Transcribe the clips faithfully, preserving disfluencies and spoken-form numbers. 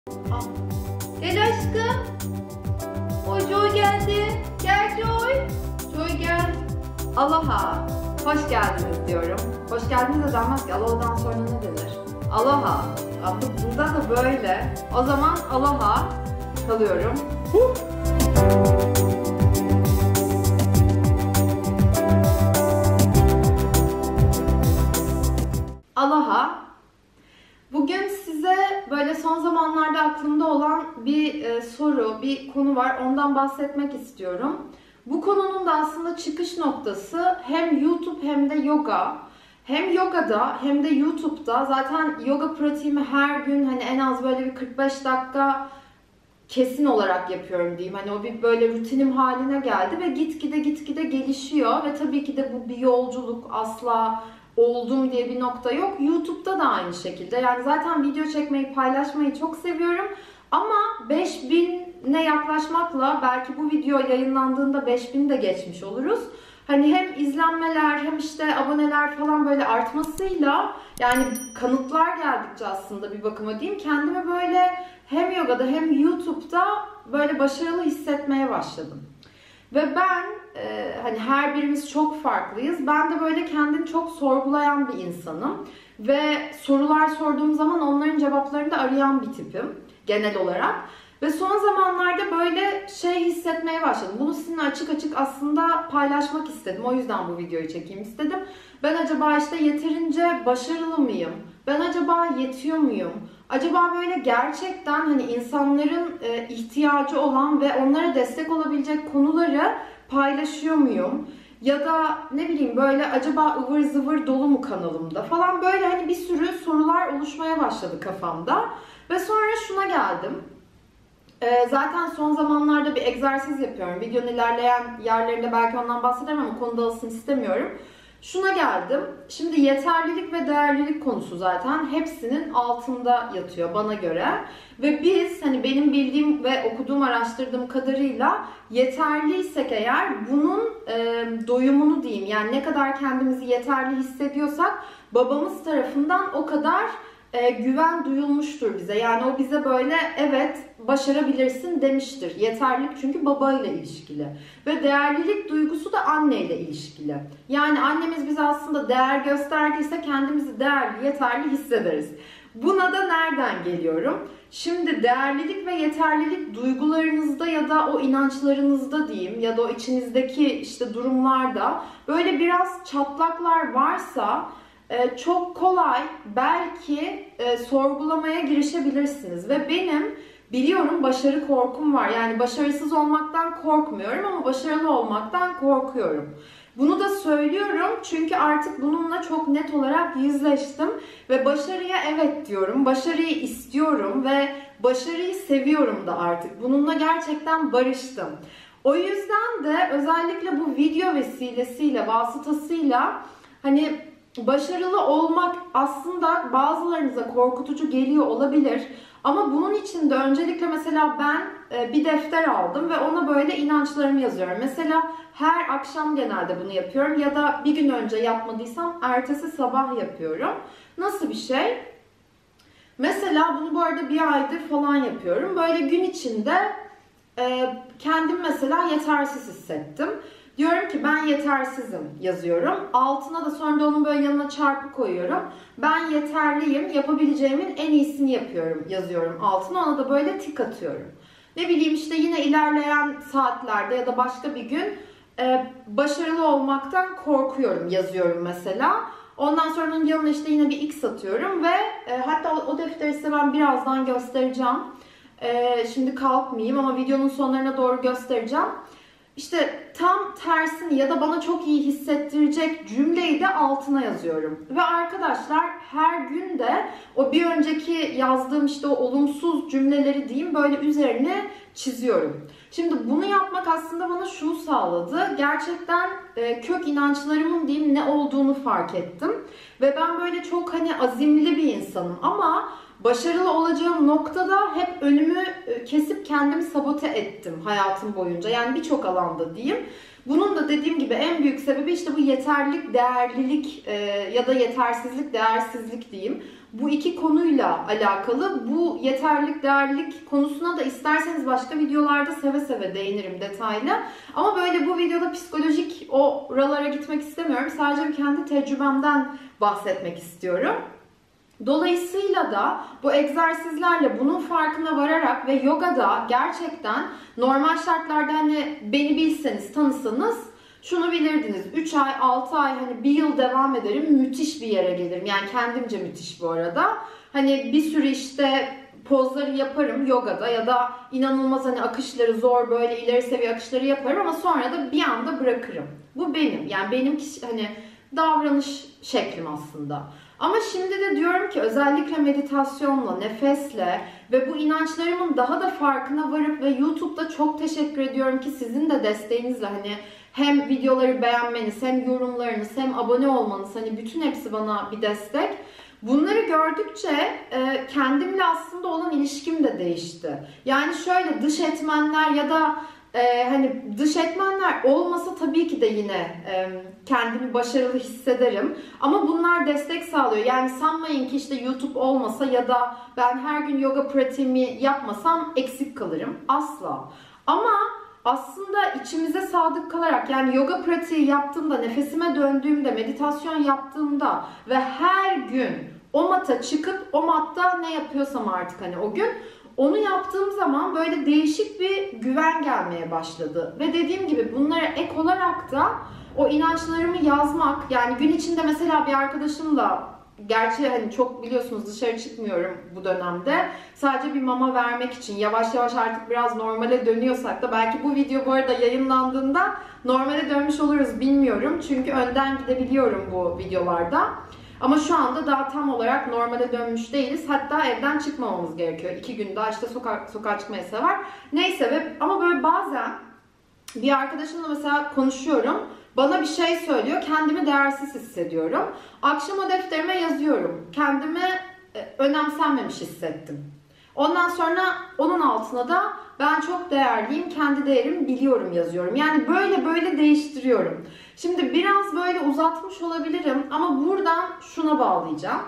Aa, gel aşkım. O Joy geldi. Gel Joy. Joy gel. Aloha. Hoş geldiniz diyorum. Hoş geldiniz de denmez ki. Aloha'dan sonra ne denir? Aloha. Burada da böyle. O zaman aloha kalıyorum. Aloha. Bugün size böyle son zamanlarda aklımda olan bir e, soru, bir konu var. Ondan bahsetmek istiyorum. Bu konunun da aslında çıkış noktası hem YouTube hem de yoga. Hem yogada hem de YouTube'da zaten yoga pratiğimi her gün hani en az böyle bir kırk beş dakika kesin olarak yapıyorum diyeyim. Hani o bir böyle rutinim haline geldi ve gitgide gitgide gelişiyor ve tabii ki de bu bir yolculuk, asla oldum diye bir nokta yok. YouTube'da da aynı şekilde. Yani zaten video çekmeyi, paylaşmayı çok seviyorum. Ama beş bine yaklaşmakla belki bu video yayınlandığında beş bin de geçmiş oluruz. Hani hem izlenmeler hem işte aboneler falan böyle artmasıyla, yani kanıtlar geldikçe aslında bir bakıma diyeyim, kendimi böyle hem yogada hem YouTube'da böyle başarılı hissetmeye başladım. Ve ben e, hani her birimiz çok farklıyız. Ben de böyle kendini çok sorgulayan bir insanım. Ve sorular sorduğum zaman onların cevaplarını da arayan bir tipim genel olarak. Ve son zamanlarda böyle şey hissetmeye başladım. Bunu sizinle açık açık aslında paylaşmak istedim. O yüzden bu videoyu çekeyim istedim. Ben acaba işte yeterince başarılı mıyım? Ben acaba yetiyor muyum? Acaba böyle gerçekten hani insanların e, ihtiyacı olan ve onlara destek olabilecek konuları paylaşıyor muyum? Ya da ne bileyim böyle acaba ıvır zıvır dolu mu kanalımda falan, böyle hani bir sürü sorular oluşmaya başladı kafamda. Ve sonra şuna geldim. E, zaten son zamanlarda bir egzersiz yapıyorum. Videonun ilerleyen yerlerinde belki ondan bahsederim ama konu dağılsın istemiyorum. Şuna geldim. Şimdi yeterlilik ve değerlilik konusu zaten hepsinin altında yatıyor bana göre. Ve biz hani benim bildiğim ve okuduğum, araştırdığım kadarıyla yeterliysek eğer bunun e, doyumunu diyeyim. Yani ne kadar kendimizi yeterli hissediyorsak babamız tarafından o kadar e, güven duyulmuştur bize. Yani o bize böyle evet başarabilirsin demiştir. Yeterlilik çünkü babayla ilişkili. Ve değerlilik duygusu da anneyle ilişkili. Yani annemiz bize aslında değer gösterdiyse kendimizi değerli, yeterli hissederiz. Buna da nereden geliyorum? Şimdi değerlilik ve yeterlilik duygularınızda ya da o inançlarınızda diyeyim ya da o içinizdeki işte durumlarda böyle biraz çatlaklar varsa çok kolay belki sorgulamaya girişebilirsiniz. Ve benim biliyorum başarı korkum var. Yani başarısız olmaktan korkmuyorum ama başarılı olmaktan korkuyorum. Bunu da söylüyorum çünkü artık bununla çok net olarak yüzleştim. Ve başarıya evet diyorum. Başarıyı istiyorum ve başarıyı seviyorum da artık. Bununla gerçekten barıştım. O yüzden de özellikle bu video vesilesiyle, vasıtasıyla hani başarılı olmak aslında bazılarınıza korkutucu geliyor olabilir. Ama bunun için de öncelikle mesela ben bir defter aldım ve ona böyle inançlarımı yazıyorum. Mesela her akşam genelde bunu yapıyorum ya da bir gün önce yapmadıysam ertesi sabah yapıyorum. Nasıl bir şey? Mesela bunu bu arada bir aydır falan yapıyorum. Böyle gün içinde kendim mesela yetersiz hissettim. Diyorum ki ben yetersizim yazıyorum. Altına da sonra da onun böyle yanına çarpı koyuyorum. Ben yeterliyim, yapabileceğimin en iyisini yapıyorum yazıyorum altına. Ona da böyle tik atıyorum. Ne bileyim işte yine ilerleyen saatlerde ya da başka bir gün e, başarılı olmaktan korkuyorum yazıyorum mesela. Ondan sonra onun yanına işte yine bir X atıyorum ve e, hatta o, o defteri size ben birazdan göstereceğim. E, şimdi kalkmayayım ama videonun sonlarına doğru göstereceğim. İşte tam tersini ya da bana çok iyi hissettirecek cümleyi de altına yazıyorum. Ve arkadaşlar her gün de o bir önceki yazdığım işte o olumsuz cümleleri diyeyim böyle üzerine çiziyorum. Şimdi bunu yapmak aslında bana şunu sağladı. Gerçekten e, kök inançlarımın diyeyim ne olduğunu fark ettim. Ve ben böyle çok hani azimli bir insanım ama başarılı olacağım noktada hep önümü kesip kendimi sabote ettim hayatım boyunca. Yani birçok alanda diyeyim. Bunun da dediğim gibi en büyük sebebi işte bu yeterlilik, değerlilik e, ya da yetersizlik, değersizlik diyeyim. bu iki konuyla alakalı. Bu yeterlilik, değerlilik konusuna da isterseniz başka videolarda seve seve değinirim detaylı. Ama böyle bu videoda psikolojik oralara gitmek istemiyorum. Sadece bir kendi tecrübemden bahsetmek istiyorum. Dolayısıyla da bu egzersizlerle bunun farkına vararak ve yogada gerçekten normal şartlarda hani beni bilseniz, tanısanız şunu bilirdiniz. üç ay, altı ay, hani bir yıl devam ederim. Müthiş bir yere gelirim. Yani kendimce müthiş bu arada. Hani bir sürü işte pozları yaparım yogada ya da inanılmaz hani akışları zor böyle ileri seviye akışları yaparım ama sonra da bir anda bırakırım. Bu benim. Yani benim kişi, hani davranış şeklim aslında. Ama şimdi de diyorum ki özellikle meditasyonla, nefesle ve bu inançlarımın daha da farkına varıp ve YouTube'da çok teşekkür ediyorum ki sizin de desteğinizle hani hem videoları beğenmeniz, hem yorumlarınız, hem abone olmanız, hani bütün hepsi bana bir destek. Bunları gördükçe e, kendimle aslında olan ilişkim de değişti. Yani şöyle dış etmenler ya da e, hani dış etmenler olmasa tabii ki de yine e, kendimi başarılı hissederim. Ama bunlar destek sağlıyor. Yani sanmayın ki işte YouTube olmasa ya da ben her gün yoga pratiğimi yapmasam eksik kalırım. Asla. Ama aslında içimize sadık kalarak yani yoga pratiği yaptığımda, nefesime döndüğümde, meditasyon yaptığımda ve her gün o mata çıkıp o matta ne yapıyorsam artık hani o gün onu yaptığım zaman böyle değişik bir güven gelmeye başladı. Ve dediğim gibi bunlara ek olarak da o inançlarımı yazmak, yani gün içinde mesela bir arkadaşımla, gerçi hani çok biliyorsunuz dışarı çıkmıyorum bu dönemde. Sadece bir mama vermek için yavaş yavaş artık biraz normale dönüyorsak da belki bu video bu arada yayınlandığında normale dönmüş oluruz bilmiyorum. Çünkü önden gidebiliyorum bu videolarda. Ama şu anda daha tam olarak normale dönmüş değiliz. Hatta evden çıkmamamız gerekiyor. İki gün daha işte sokağa, sokağa çıkma yasağı var. Neyse ve ama böyle bazen bir arkadaşımla mesela konuşuyorum. Bana bir şey söylüyor. Kendimi değersiz hissediyorum. Akşam o defterime yazıyorum. Kendimi e, önemsenmemiş hissettim. Ondan sonra onun altına da ben çok değerliyim, kendi değerimi biliyorum yazıyorum. Yani böyle böyle değiştiriyorum. Şimdi biraz böyle uzatmış olabilirim ama buradan şuna bağlayacağım.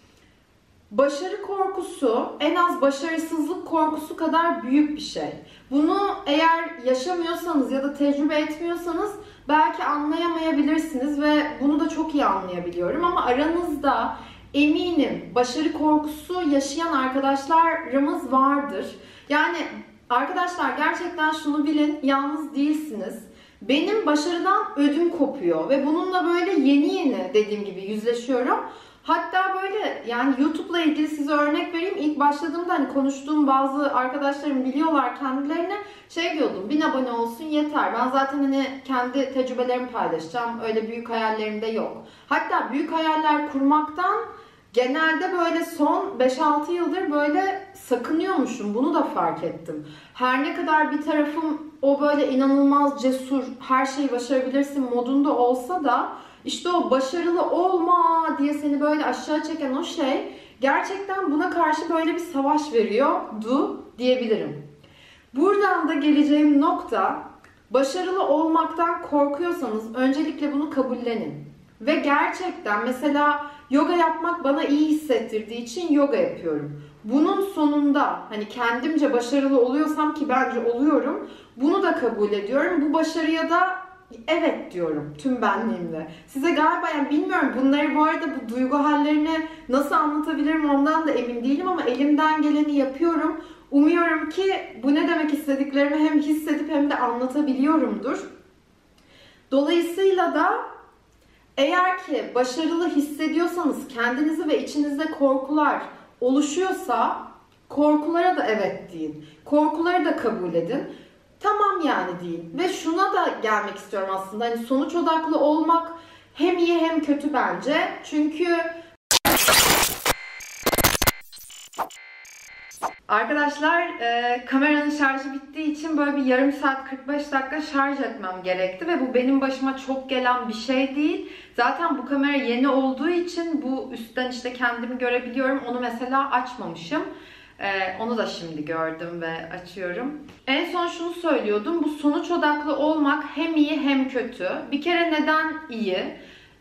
Başarı korkusu en az başarısızlık korkusu kadar büyük bir şey. Bunu eğer yaşamıyorsanız ya da tecrübe etmiyorsanız belki anlayamayabilirsiniz ve bunu da çok iyi anlayabiliyorum. Ama aranızda eminim başarı korkusu yaşayan arkadaşlarımız vardır. Yani arkadaşlar gerçekten şunu bilin, yalnız değilsiniz. Benim başarıdan ödüm kopuyor ve bununla böyle yeni yeni dediğim gibi yüzleşiyorum. Hatta böyle yani YouTube'la ilgili size örnek vereyim. İlk başladığımda hani konuştuğum bazı arkadaşlarım biliyorlar kendilerine şey diyordum. bin abone olsun yeter. Ben zaten hani kendi tecrübelerimi paylaşacağım. Öyle büyük hayallerim de yok. Hatta büyük hayaller kurmaktan genelde böyle son beş altı yıldır böyle sakınıyormuşum. Bunu da fark ettim. Her ne kadar bir tarafım o böyle inanılmaz cesur, her şeyi başarabilirsin modunda olsa da işte o başarılı olma diye seni böyle aşağı çeken o şey gerçekten buna karşı böyle bir savaş veriyordu diyebilirim. Buradan da geleceğim nokta, başarılı olmaktan korkuyorsanız öncelikle bunu kabullenin. Ve gerçekten mesela yoga yapmak bana iyi hissettirdiği için yoga yapıyorum. Bunun sonunda hani kendimce başarılı oluyorsam ki bence oluyorum, bunu da kabul ediyorum. Bu başarıya da evet diyorum tüm benliğimle. Size galiba yani bilmiyorum bunları bu arada bu duygu hallerini nasıl anlatabilirim ondan da emin değilim ama elimden geleni yapıyorum. Umuyorum ki bu ne demek istediklerimi hem hissedip hem de anlatabiliyorumdur. Dolayısıyla da eğer ki başarılı hissediyorsanız kendinizi ve içinizde korkular oluşuyorsa korkulara da evet deyin. Korkuları da kabul edin. Tamam yani deyin. Ve şuna da gelmek istiyorum aslında. Hani sonuç odaklı olmak hem iyi hem kötü bence. Çünkü arkadaşlar e, kameranın şarjı bittiği için böyle bir yarım saat kırk beş dakika şarj etmem gerekti ve bu benim başıma çok gelen bir şey değil. Zaten bu kamera yeni olduğu için bu üstten işte kendimi görebiliyorum. Onu mesela açmamışım. Ee, onu da şimdi gördüm ve açıyorum. En son şunu söylüyordum. Bu sonuç odaklı olmak hem iyi hem kötü. Bir kere neden iyi?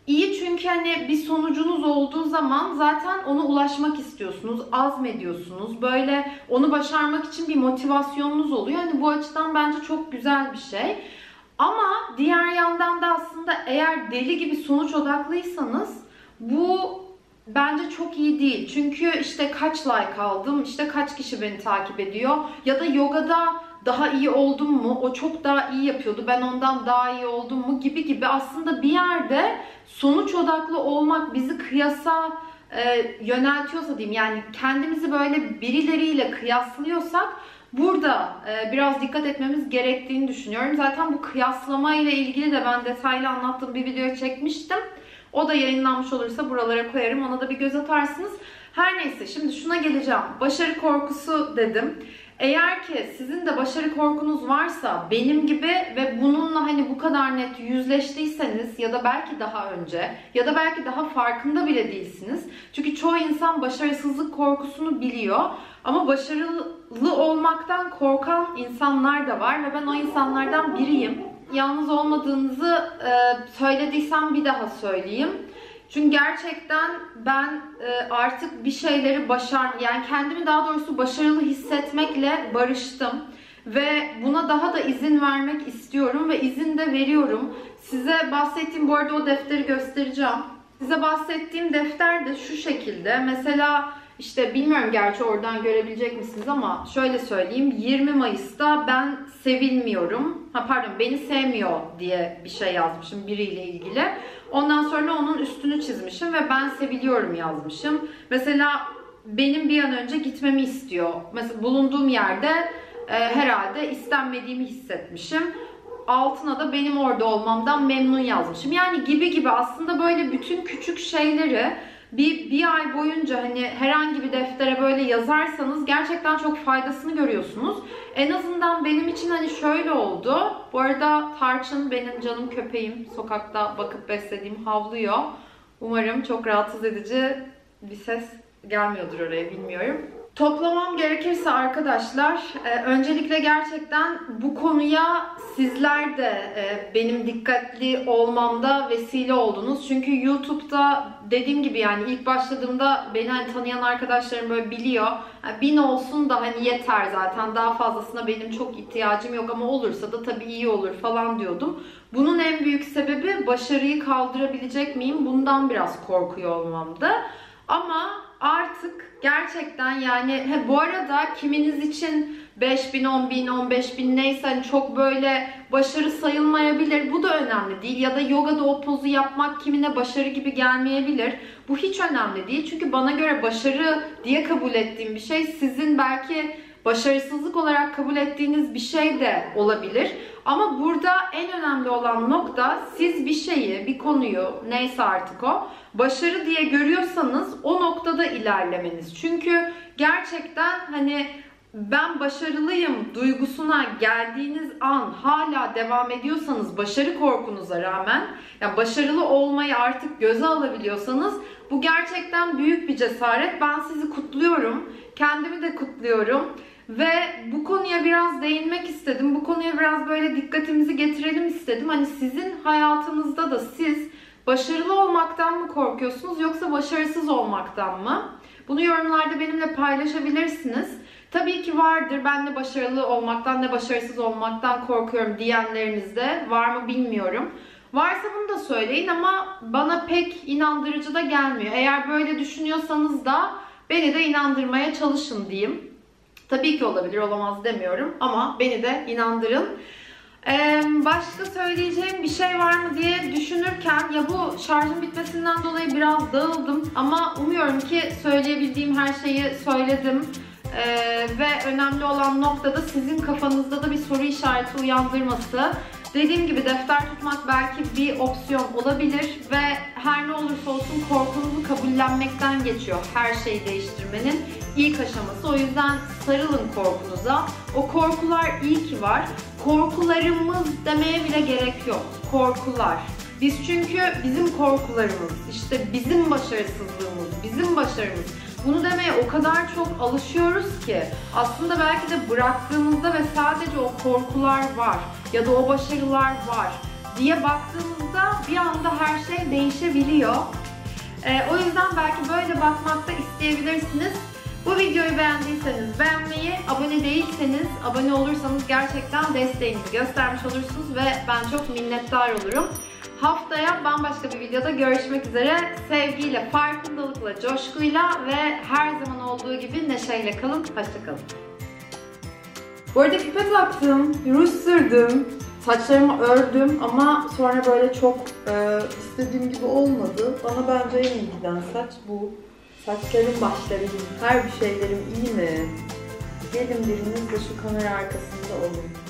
İyi çünkü hani bir sonucunuz olduğu zaman zaten ona ulaşmak istiyorsunuz, azmediyorsunuz. Böyle onu başarmak için bir motivasyonunuz oluyor. Hani bu açıdan bence çok güzel bir şey. Ama diğer yandan da aslında eğer deli gibi sonuç odaklıysanız bu bence çok iyi değil. Çünkü işte kaç like aldım, işte kaç kişi beni takip ediyor ya da yogada daha iyi oldum mu, o çok daha iyi yapıyordu, ben ondan daha iyi oldum mu gibi gibi aslında bir yerde sonuç odaklı olmak bizi kıyasa e, yöneltiyorsa diyeyim, yani kendimizi böyle birileriyle kıyaslıyorsak burada e, biraz dikkat etmemiz gerektiğini düşünüyorum. Zaten bu kıyaslama ile ilgili de ben detaylı anlattığım bir video çekmiştim. O da yayınlanmış olursa buralara koyarım. Ona da bir göz atarsınız. Her neyse, şimdi şuna geleceğim. Başarı korkusu dedim. Eğer ki sizin de başarı korkunuz varsa benim gibi ve bununla hani bu kadar net yüzleştiyseniz ya da belki daha önce ya da belki daha farkında bile değilsiniz. Çünkü çoğu insan başarısızlık korkusunu biliyor ama başarılı olmaktan korkan insanlar da var ve ben o insanlardan biriyim. Yalnız olmadığınızı e, söylediysem bir daha söyleyeyim. Çünkü gerçekten ben e, artık bir şeyleri başar, yani kendimi daha doğrusu başarılı hissetmekle barıştım. Ve buna daha da izin vermek istiyorum ve izin de veriyorum. Size bahsettiğim, bu arada o defteri göstereceğim. Size bahsettiğim defter de şu şekilde. Mesela işte bilmiyorum gerçi oradan görebilecek misiniz ama şöyle söyleyeyim. yirmi Mayıs'ta ben sevilmiyorum, ha pardon beni sevmiyor diye bir şey yazmışım biriyle ilgili. Ondan sonra onun üstünü çizmişim ve ben seviliyorum yazmışım. Mesela benim bir an önce gitmemi istiyor. Mesela bulunduğum yerde e, herhalde istenmediğimi hissetmişim. Altına da benim orada olmamdan memnun yazmışım. Yani gibi gibi aslında böyle bütün küçük şeyleri bir, bir ay boyunca hani herhangi bir deftere böyle yazarsanız gerçekten çok faydasını görüyorsunuz. En azından benim için hani şöyle oldu. Bu arada Tarçın benim canım köpeğim. Sokakta bakıp beslediğim havlıyor. Umarım çok rahatsız edici bir ses gelmiyordur oraya, bilmiyorum. Toplamam gerekirse arkadaşlar, e, öncelikle gerçekten bu konuya sizler de e, benim dikkatli olmamda vesile oldunuz. Çünkü YouTube'da dediğim gibi yani ilk başladığımda beni hani tanıyan arkadaşlarım böyle biliyor. Yani bin olsun da hani yeter zaten, daha fazlasına benim çok ihtiyacım yok ama olursa da tabii iyi olur falan diyordum. Bunun en büyük sebebi başarıyı kaldırabilecek miyim? Bundan biraz korkuyor olmamdı. Ama artık gerçekten yani he, bu arada kiminiz için beş bin, on bin, on beş bin neyse hani çok böyle başarı sayılmayabilir. Bu da önemli değil. Ya da yogada o pozu yapmak kimine başarı gibi gelmeyebilir. Bu hiç önemli değil. Çünkü bana göre başarı diye kabul ettiğim bir şey sizin belki başarısızlık olarak kabul ettiğiniz bir şey de olabilir. Ama burada en önemli olan nokta, siz bir şeyi, bir konuyu, neyse artık o, başarı diye görüyorsanız o noktada ilerlemeniz. Çünkü gerçekten hani ben başarılıyım duygusuna geldiğiniz an hala devam ediyorsanız başarı korkunuza rağmen, yani başarılı olmayı artık göze alabiliyorsanız bu gerçekten büyük bir cesaret. Ben sizi kutluyorum. Kendimi de kutluyorum. Ve bu konuya biraz değinmek istedim. Bu konuya biraz böyle dikkatimizi getirelim istedim. Hani sizin hayatınızda da siz başarılı olmaktan mı korkuyorsunuz yoksa başarısız olmaktan mı? Bunu yorumlarda benimle paylaşabilirsiniz. Tabii ki vardır. Ben de başarılı olmaktan ne başarısız olmaktan korkuyorum diyenleriniz de var mı bilmiyorum. Varsa bunu da söyleyin ama bana pek inandırıcı da gelmiyor. Eğer böyle düşünüyorsanız da beni de inandırmaya çalışın diyeyim. Tabii ki olabilir, olamaz demiyorum ama beni de inandırın. Ee, başka söyleyeceğim bir şey var mı diye düşünürken, ya bu şarjın bitmesinden dolayı biraz dağıldım ama umuyorum ki söyleyebildiğim her şeyi söyledim. Ee, ve önemli olan noktada sizin kafanızda da bir soru işareti uyandırması. Dediğim gibi defter tutmak belki bir opsiyon olabilir ve her ne olursa olsun korkunuzu kabullenmekten geçiyor her şeyi değiştirmenin ilk aşaması. O yüzden sarılın korkunuza. O korkular iyi ki var. Korkularımız demeye bile gerek yok. Korkular. Biz çünkü bizim korkularımız, işte bizim başarısızlığımız, bizim başarımız. Bunu demeye o kadar çok alışıyoruz ki aslında belki de bıraktığımızda ve sadece o korkular var ya da o başarılar var. diye baktığımızda bir anda her şey değişebiliyor. Ee, o yüzden belki böyle bakmakta isteyebilirsiniz. Bu videoyu beğendiyseniz beğenmeyi, abone değilseniz abone olursanız gerçekten desteğinizi göstermiş olursunuz ve ben çok minnettar olurum. Haftaya bambaşka bir videoda görüşmek üzere. Sevgiyle, farkındalıkla, coşkuyla ve her zaman olduğu gibi neşeyle kalın. Hoşça kalın. Bu arada küpe taktım, ruj sürdüm, saçlarımı ördüm ama sonra böyle çok e, istediğim gibi olmadı. Bana bence en iyi giden saç bu. Saçlarım, başlarım, her bir şeylerim iyi mi? Gelin biriniz de şu kamera arkasında olun.